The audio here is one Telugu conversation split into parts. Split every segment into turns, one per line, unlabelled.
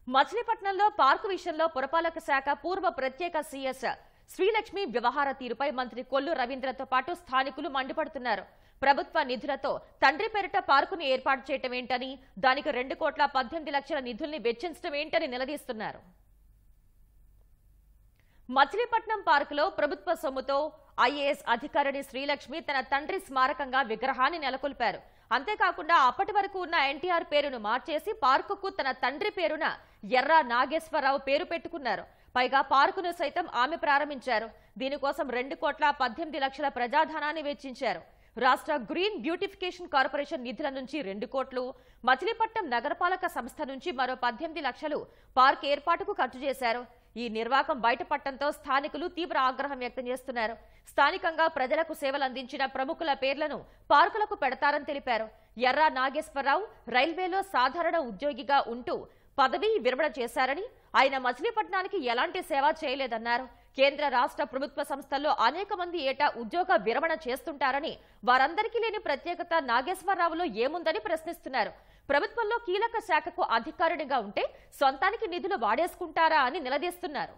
మచిలీపట్నంలో పార్కు విషయంలో పురపాలక శాఖ పూర్వ ప్రత్యేక సీఎస్ శ్రీలక్ష్మి వ్యవహార తీరుపై మంత్రి కొల్లు రవీంద్రతో పాటు స్థానికులు మండిపడుతున్నారు. ప్రభుత్వ నిధులతో తండ్రి పేరిట పార్కును ఏర్పాటు చేయటం ఏంటని, దానికి 2,18,00,000 నిధుల్ని వెచ్చించడం ఏంటని నిలదీస్తున్నారు. మచిలీపట్నం పార్కులో ప్రభుత్వ సొమ్ముతో ఐఏఎస్ అధికారిని శ్రీలక్ష్మి తన తండ్రి స్మారకంగా విగ్రహాన్ని నెలకొల్పారు. అంతేకాకుండా అప్పటి వరకు ఉన్న ఎన్టీఆర్ పేరును మార్చేసి పార్కుకు తన తండ్రి పేరున ఎర్రా నాగేశ్వరరావు పేరు పెట్టుకున్నారు. పైగా పార్కును సైతం ఆమె ప్రారంభించారు. దీనికోసం 2,18,00,000 ప్రజాధనాన్ని వెచ్చించారు. రాష్ట్ర గ్రీన్ బ్యూటిఫికేషన్ కార్పొరేషన్ నిధుల నుంచి 2 కోట్లు, మచిలీపట్నం నగరపాలక సంస్థ నుంచి మరో 18 లక్షలు పార్క్ ఏర్పాటుకు ఖర్చు చేశారు. ఈ నిర్వాకం బయటపడటంతో స్థానికులు తీవ్ర ఆగ్రహం వ్యక్తం చేస్తున్నారు. స్థానికంగా ప్రజలకు సేవలు అందించిన ప్రముఖుల పేర్లను పార్కులకు పెడతారని తెలిపారు. ఎర్రా నాగేశ్వరరావు రైల్వేలో సాధారణ ఉద్యోగిగా ఉంటూ పదవీ విరమణ చేశారని, ఆయన మచిలీపట్నానికి ఎలాంటి సేవ చేయలేదన్నారు. కేంద్ర రాష్ట్ర ప్రభుత్వ సంస్థల్లో అనేక మంది ఏటా ఉద్యోగ విరమణ చేస్తుంటారని, వారందరికీ లేని ప్రత్యేకత నాగేశ్వరరావులో ఏముందని ప్రశ్నిస్తున్నారు. ప్రభుత్వంలో కీలక శాఖకు అధికారినిగా ఉంటే సొంతానికి నిధులు వాడేసుకుంటారా అని నిలదీస్తున్నారు.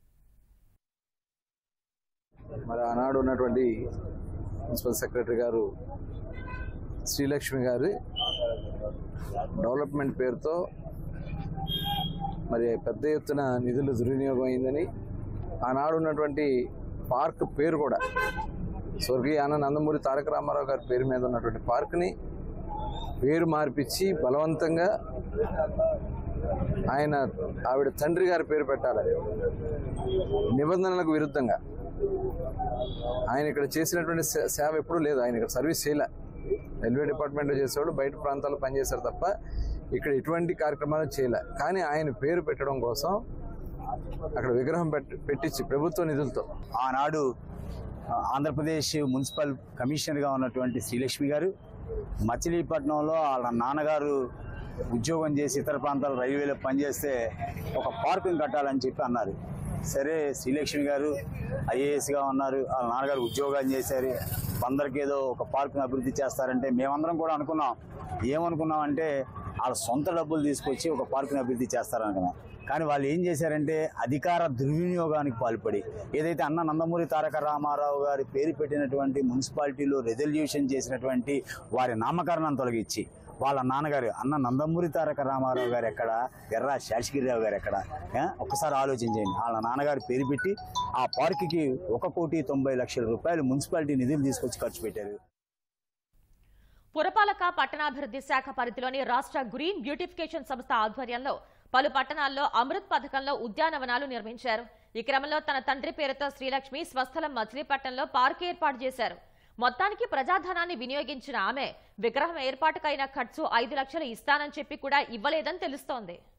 మరి ఆనాడు ఉన్నటువంటి మున్సిపల్ సెక్రటరీ గారు శ్రీలక్ష్మి గారి డెవలప్మెంట్ పేరుతో మరి పెద్ద ఎత్తున నిధులు దుర్వినియోగం అయిందని, ఆనాడు ఉన్నటువంటి పార్క్ పేరు కూడా స్వర్గీయ నందమూరి తారక రామారావు గారి పేరు మీద ఉన్నటువంటి పార్క్ని పేరు మార్పిచ్చి బలవంతంగా ఆవిడ తండ్రి గారి పేరు పెట్టాలని నిబంధనలకు విరుద్ధంగా ఆయన ఇక్కడ చేసినటువంటి సేవ ఎప్పుడూ లేదు. ఆయన ఇక్కడ సర్వీస్ చేయలే, రైల్వే డిపార్ట్మెంట్లో చేసేవాడు, బయట ప్రాంతాల్లో పనిచేశారు తప్ప ఇక్కడ ఎటువంటి కార్యక్రమాలు చేయలే. కానీ ఆయన పేరు పెట్టడం కోసం అక్కడ విగ్రహం పెట్టించి ప్రభుత్వ నిధులతో
ఆనాడు ఆంధ్రప్రదేశ్ మున్సిపల్ కమిషనర్గా ఉన్నటువంటి శ్రీలక్ష్మి గారు మచిలీపట్నంలో వాళ్ళ నాన్నగారు ఉద్యోగం చేసి ఇతర ప్రాంతాల రైల్వేలో పనిచేస్తే ఒక పార్కుని కట్టాలని చెప్పి అన్నారు. సరే, శ్రీలక్ష్మి గారు ఐఏఎస్గా ఉన్నారు, వాళ్ళ నాన్నగారు ఉద్యోగాలు చేశారు, అందరికీ ఏదో ఒక పార్కుని అభివృద్ధి చేస్తారంటే మేమందరం కూడా అనుకున్నాం. ఏమనుకున్నామంటే వాళ్ళ సొంత డబ్బులు తీసుకొచ్చి ఒక పార్కుని అభివృద్ధి చేస్తారనుకున్నాం. కానీ వాళ్ళు ఏం చేశారంటే అధికార దుర్వినియోగానికి పాల్పడి ఏదైతే నందమూరి తారక రామారావు గారి పేరు పెట్టినటువంటి మున్సిపాలిటీలో రెజల్యూషన్ చేసినటువంటి వారి నామకరణం తొలగించి వాళ్ళ నాన్నగారు నందమూరి తారక రామారావు గారు ఎక్కడ, ఎర్రా శేషగిరిరావు గారు ఎక్కడ, ఒక్కసారి ఆలోచించండి. వాళ్ళ నాన్నగారు పేరు పెట్టి ఆ పార్కుకి 1,90,00,000 రూపాయలు మున్సిపాలిటీ నిధులు తీసుకొచ్చి ఖర్చు పెట్టారు.
పురపాలక పట్టణాభివృద్ధి శాఖ పరిధిలోని రాష్ట్ర గ్రీన్ బ్యూటిఫికేషన్ సంస్థ ఆధ్వర్యంలో పలు పట్టణాల్లో అమృత్ పథకంలో ఉద్యానవనాలు నిర్మించారు. ఈ క్రమంలో తన తండ్రి పేరుతో శ్రీలక్ష్మి స్వస్థలం మచిలీపట్నంలో పార్కు ఏర్పాటు చేశారు. మొత్తానికి ప్రజాధనాన్ని వినియోగించిన ఆమె విగ్రహం ఏర్పాటుకైన ఖర్చు 5 లక్షలు ఇస్తానని చెప్పి కూడా ఇవ్వలేదని తెలుస్తోంది.